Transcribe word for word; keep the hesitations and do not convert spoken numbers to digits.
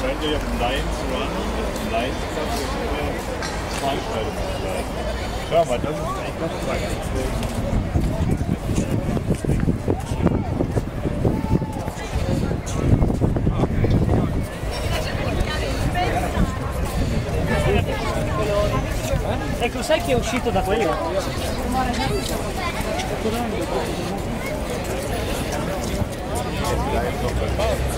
Apparently you have Lions Run, Lions Club, Veranstaltung vielleicht. Schau mal, das ist echt ganz praktisch. Ecco, sai chi è uscito da quello? Vielleicht noch